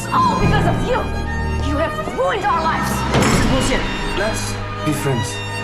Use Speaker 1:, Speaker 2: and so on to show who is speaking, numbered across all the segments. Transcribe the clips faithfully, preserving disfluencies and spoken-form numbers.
Speaker 1: all because of you. You have ruined our lives.
Speaker 2: Bullshit. Let's be friends.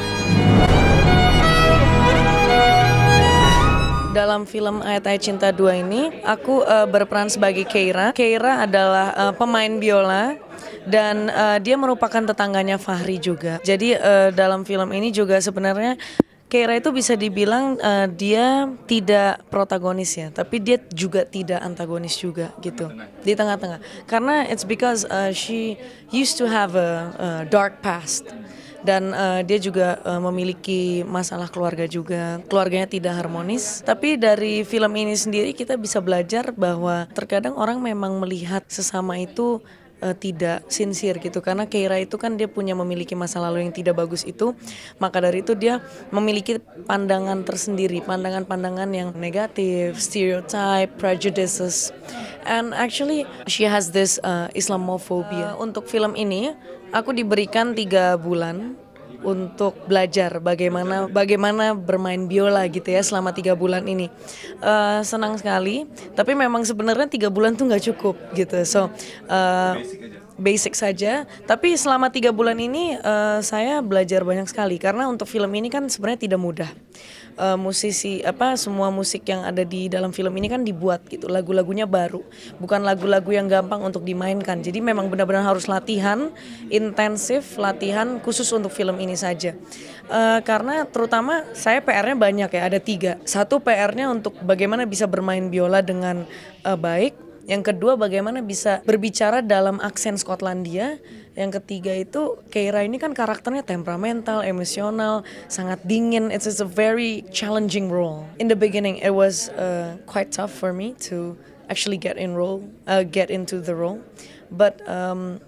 Speaker 3: Dalam film Ayat-Ayat Cinta dua ini, aku uh, berperan sebagai Keira. Keira adalah uh, pemain biola dan uh, dia merupakan tetangganya Fahri juga. Jadi uh, dalam film ini juga sebenarnya Keira itu bisa dibilang uh, dia tidak protagonis ya, tapi dia juga tidak antagonis juga gitu. Di tengah-tengah. Karena it's because uh, she used to have a, a dark past. Dan uh, dia juga uh, memiliki masalah keluarga juga, keluarganya tidak harmonis. Tapi dari film ini sendiri kita bisa belajar bahwa terkadang orang memang melihat sesama itu uh, tidak sincere gitu. Karena Keira itu kan dia punya memiliki masa lalu yang tidak bagus itu, maka dari itu dia memiliki pandangan tersendiri, pandangan-pandangan yang negatif, stereotype, prejudices. And actually she has this uh, Islamophobia. Uh, untuk film ini aku diberikan tiga bulan untuk belajar bagaimana bagaimana bermain biola gitu ya selama tiga bulan ini. Uh, senang sekali, tapi memang sebenarnya tiga bulan tuh nggak cukup gitu. So uh, basic saja. Tapi selama tiga bulan ini uh, saya belajar banyak sekali karena untuk film ini kan sebenarnya tidak mudah. Uh, musisi apa semua musik yang ada di dalam film ini kan dibuat gitu, lagu-lagunya baru, bukan lagu-lagu yang gampang untuk dimainkan. Jadi memang benar-benar harus latihan intensif, latihan khusus untuk film ini saja. Uh, karena terutama saya P R-nya banyak ya, ada tiga. Satu P R-nya untuk bagaimana bisa bermain biola dengan uh, baik. Yang kedua bagaimana bisa berbicara dalam aksen Skotlandia. Yang ketiga itu Keira ini kan karakternya temperamental, emosional, sangat dingin. It's just a very challenging role. In the beginning it was uh, quite tough for me to actually get in role, uh, get into the role. But um,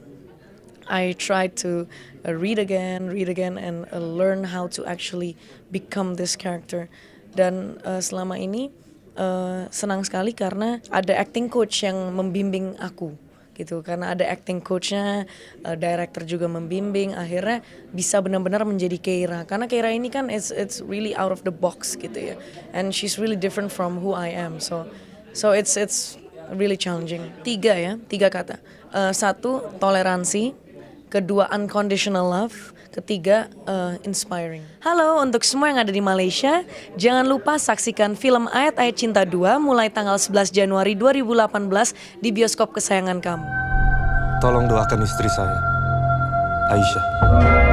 Speaker 3: I tried to uh, read again, read again and uh, learn how to actually become this character. Dan uh, selama ini Uh, senang sekali karena ada acting coach yang membimbing aku gitu. Karena ada acting coachnya, uh, director juga membimbing, akhirnya bisa benar-benar menjadi Keira. Karena Keira ini kan it's it's really out of the box gitu ya, and she's really different from who I am. So so it's it's really challenging. Tiga ya, tiga kata. Uh, satu toleransi, kedua unconditional love, ketiga uh, inspiring. Halo untuk semua yang ada di Malaysia, jangan lupa saksikan film Ayat-Ayat Cinta dua mulai tanggal sebelas Januari dua ribu delapan belas di bioskop kesayangan kamu.
Speaker 2: Tolong doakan istri saya, Aisyah.